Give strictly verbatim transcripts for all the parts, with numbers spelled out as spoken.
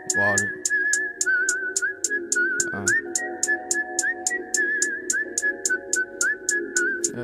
Water. Uh. Yeah.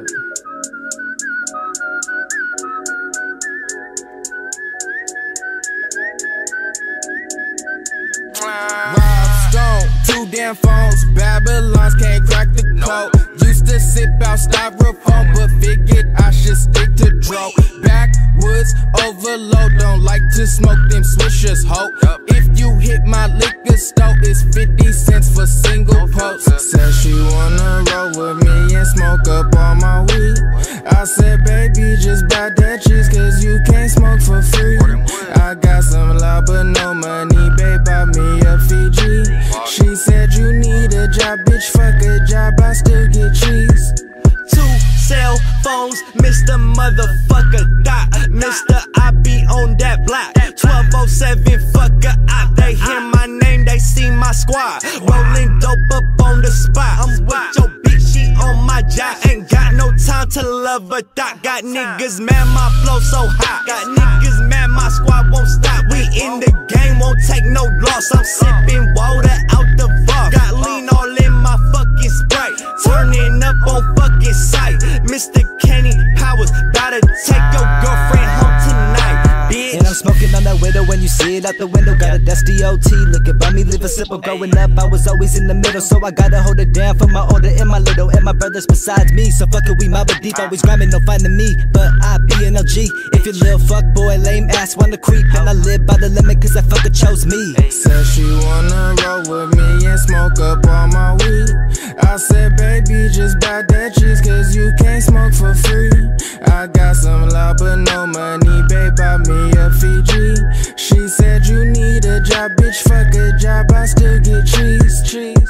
Rob Stone, two damn phones, Babylons can't crack the code. Used to sip out styrofoam, but figured I should stick to dro. Backwoods overload, don't like to smoke them swishers, ho. If you hit my liquor store, it's fifty cents for single post. Said she wanna roll with me and smoke up all my weed. I said, baby, just buy that cheese, cause you can't smoke for free. I got some loud but no money, babe, buy me a Fiji. She said you need a job, bitch, fuck a job, I still get cheese. Two cell phones, Mister Motherfucker Dot. Mister I be on that block. twelve oh seven, fuck a op. They hear my name, they see my squad. Rolling dope up on the spot. I'm with your bitch, she on my job. Ain't got no time to love a dot. Got niggas mad, my flow so hot. Got niggas mad, my squad won't stop. We in the game, won't take no loss. I'm sipping water out the vault. Got lean all in my fucking Sprite. Turning up on fucking sight. Mister Kenny Powers, bout to take your girlfriend home tonight, bitch. And I'm smoking on that window when you see it out the window. Got a dusty O T, look at me, live a simple. Growing up, I was always in the middle, so I gotta hold it down for my older and my little, and my brothers besides me. So fuck it, we mob it deep, always grinding, no finding me, but I be an O G. If you little fuck boy, lame ass, wanna creep, and I live by the limit, cause that fucker chose me. Said she wanna roll with me and smoke up all my weed. I said, baby, just buy that cheese, cause you can't smoke for free. I got some loud but no money, babe, buy me a Fiji. She said you need a job, bitch, fuck a job, I still get cheese, cheese.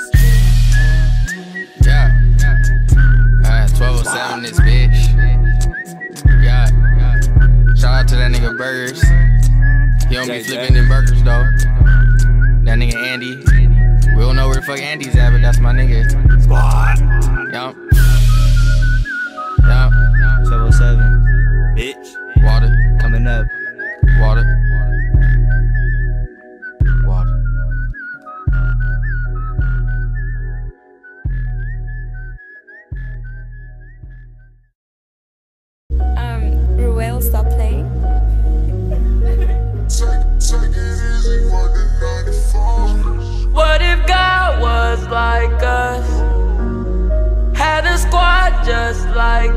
Yeah, uh, twelve oh seven this bitch. Yeah, shout out to that nigga Burgers. He don't be flipping them burgers though. That nigga Andy. We don't know where the fuck Andy's at, but that's my nigga. Squad. Yup. Yup. twelve oh seven, bitch. Water. Coming up. Water. Water. Um, Ruel, stop playing. What if God was like us? Had a squad just like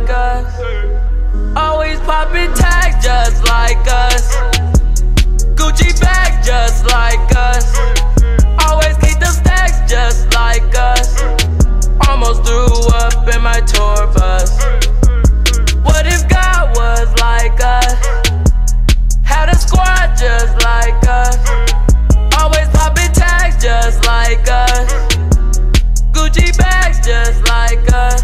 us. Always popping tags just like us. Gucci bag just like us. Always keep the stacks just like us. Almost threw up in my tour bus. What if God was like us? Had a squad just like us. Always popping tags just like us. Gucci bags just like us.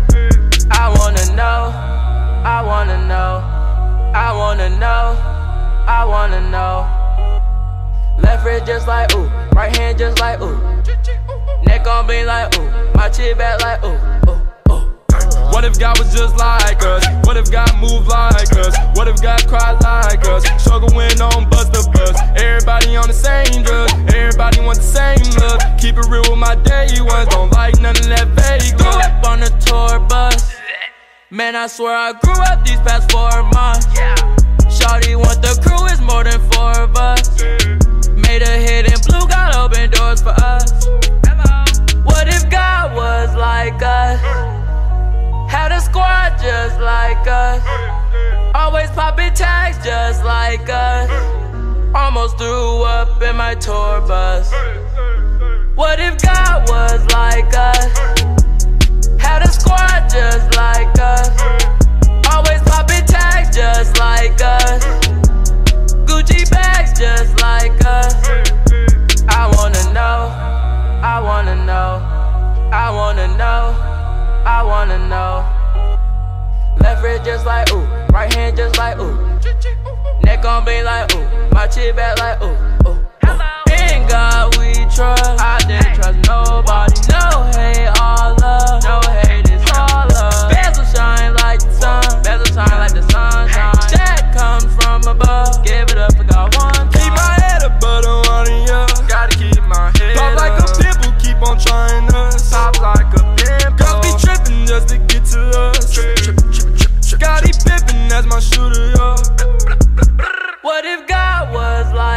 I wanna know, I wanna know, I wanna know, I wanna know. Left wrist just like ooh, right hand just like ooh. Neck on me like ooh, my chin back like ooh, ooh. What if God was just like us? What if God moved like us? What if God cried like us? Struggling on bus to bus. Everybody on the same drugs. Everybody want the same love. Keep it real with my day ones. Don't like none of that fake. Grew up on the tour bus. Man, I swear I grew up these past four months. Shawty want the crew, is more than four of us. Made a hit and blue, got open doors for us. What if God was like us? Had a squad just like us. Always popping tags just like us. Almost threw up in my tour bus. What if God was like us? Had a squad just like us. Always popping tags just like us. Gucci bags just like us. I wanna know, I wanna know, I wanna know, I wanna know. Left wrist just like ooh, right hand just like ooh. Neck on me like ooh, my chin back like ooh, ooh. In God we trust, I didn't trust nobody. No hate, all love, no hate is all love. Bezel shine like the sun, bezel shine like the sunshine. That comes from above, give it up for God one time. Keep my head up, but I want it, yeah.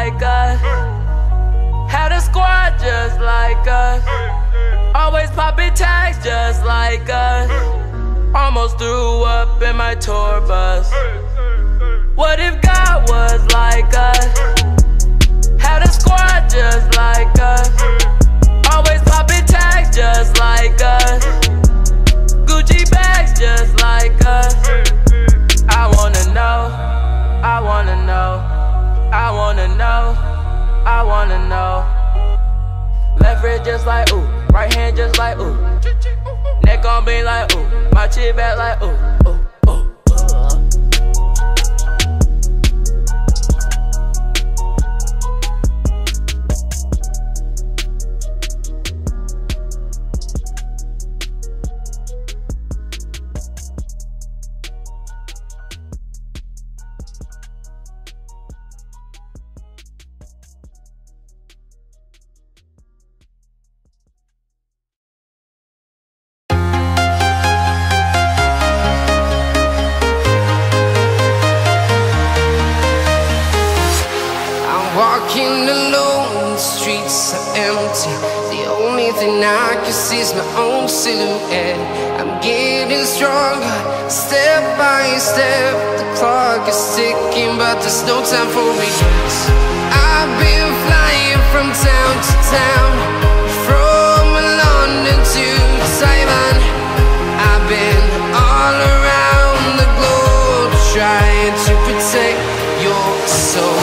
like us. Had a squad just like us. Always popping tags just like us. Almost threw up in my tour bus. What if God was like us? Had a squad just like us. Always popping tags just like us. Gucci bags just like us. I wanna know, I wanna know, I wanna know, I wanna know. Left wrist just like ooh, right hand just like ooh. Neck on beam like ooh, my chin back like ooh, ooh, ooh. Walking alone, the streets are empty. The only thing I can see is my own silhouette. I'm getting stronger, step by step. The clock is ticking, but there's no time for regrets. I've been flying from town to town, from London to Taiwan. I've been all around the globe, trying to protect your soul.